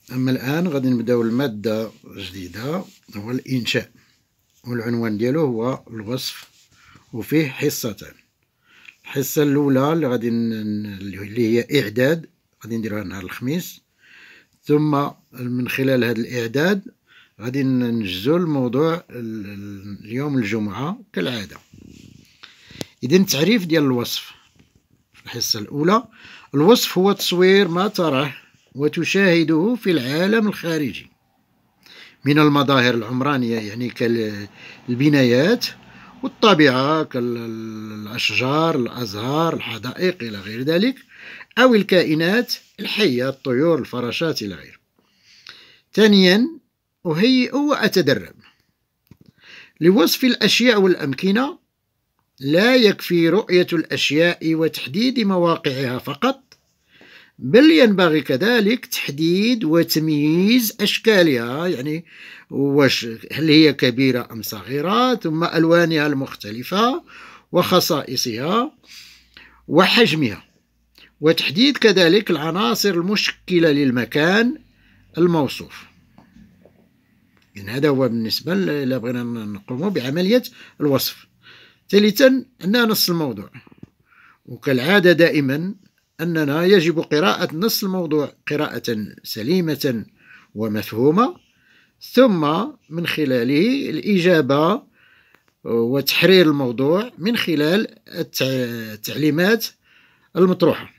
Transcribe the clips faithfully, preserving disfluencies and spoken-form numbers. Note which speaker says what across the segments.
Speaker 1: أما الآن غادي نبداو المادة جديدة، هو الإنشاء، والعنوان ديالو هو الوصف، وفيه حصتان. الحصة الأولى اللي غادي اللي هي إعداد، غادي نديروها نهار الخميس، ثم من خلال هذا الإعداد غادي نجزو الموضوع اليوم الجمعة كالعادة. إذن التعريف ديال الوصف في الحصة الأولى: الوصف هو تصوير ما تراه وتشاهده في العالم الخارجي من المظاهر العمرانية، يعني كالبنايات والطبيعة كالأشجار، الأزهار، الحدائق إلى غير ذلك، أو الكائنات الحية، الطيور، الفراشات إلى غيره. ثانيا، أهيئ وأتدرب لوصف الأشياء والأمكنة. لا يكفي رؤية الأشياء وتحديد مواقعها فقط، بل ينبغي كذلك تحديد وتمييز أشكالها، يعني واش هل هي كبيرة أم صغيرة، ثم ألوانها المختلفة وخصائصها وحجمها، وتحديد كذلك العناصر المشكلة للمكان الموصوف. يعني هذا هو بالنسبة إلى بغينا نقوم بعملية الوصف. ثالثا، أننا نص الموضوع، وكالعادة دائما أننا يجب قراءة نص الموضوع قراءة سليمة ومفهومة، ثم من خلاله الإجابة وتحرير الموضوع من خلال التعليمات المطروحة.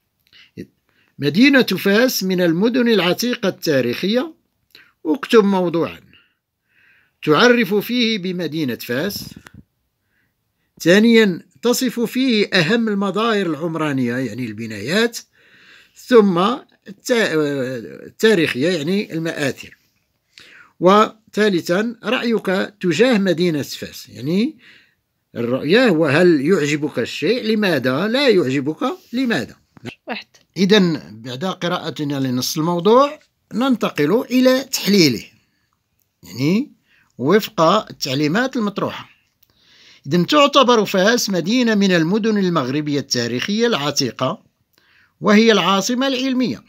Speaker 1: مدينة فاس من المدن العتيقة التاريخية. اكتب موضوعا تعرف فيه بمدينة فاس. ثانيا، تصف فيه أهم المظاهر العمرانية، يعني البنايات، ثم التاريخية، يعني المآثر. وثالثا، رأيك تجاه مدينة فاس، يعني الرؤية هو هل يعجبك الشيء، لماذا لا يعجبك، لماذا.
Speaker 2: واحد.
Speaker 1: إذن بعد قراءتنا لنص الموضوع ننتقل إلى تحليله، يعني وفق التعليمات المطروحة. إذن تعتبر فاس مدينة من المدن المغربية التاريخية العتيقة، وهي العاصمة العلمية.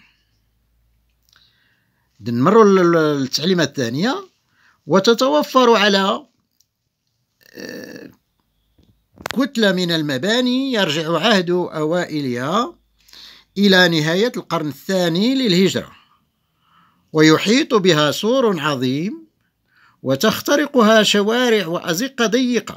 Speaker 1: إذن نمروا للتعليمات الثانية: وتتوفر على كتلة من المباني يرجع عهد أوائلها إلى نهاية القرن الثاني للهجرة، ويحيط بها سور عظيم، وتخترقها شوارع وأزقة ضيقة،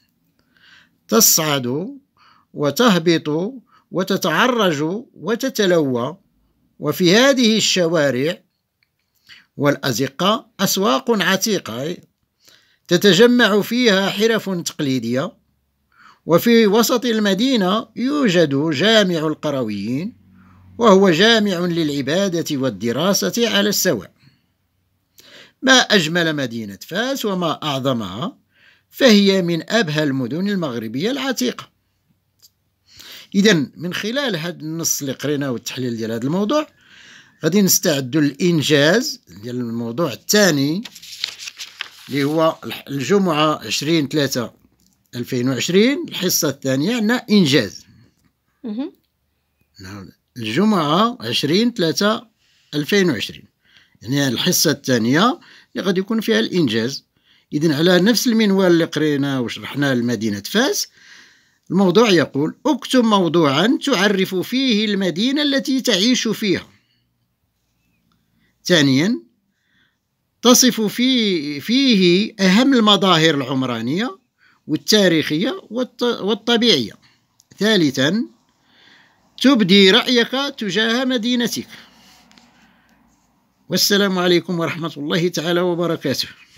Speaker 1: تصعد وتهبط وتتعرج وتتلوى. وفي هذه الشوارع والأزقة أسواق عتيقة تتجمع فيها حرف تقليدية. وفي وسط المدينة يوجد جامع القرويين، وهو جامع للعبادة والدراسة على السواء. ما أجمل مدينة فاس وما أعظمها، فهي من أبهى المدن المغربية العتيقة. إذن من خلال هذا النص اللي قريناه والتحليل ديال هذا الموضوع غادي نستعدوا للإنجاز ديال الموضوع الثاني، اللي هو الجمعة عشرين ثلاثة ألفين وعشرين. الحصة الثانية عندنا إنجاز. الجمعة عشرين ثلاثة ألفين وعشرين، يعني الحصة الثانية اللي غادي يكون فيها الإنجاز. إذن على نفس المنوال اللي قريناه وشرحناه لمدينة فاس، الموضوع يقول: اكتب موضوعا تعرف فيه المدينة التي تعيش فيها. ثانيا، تصف فيه, فيه أهم المظاهر العمرانية والتاريخية والطبيعية. ثالثا، تبدي رأيك تجاه مدينتك. والسلام عليكم ورحمة الله تعالى وبركاته.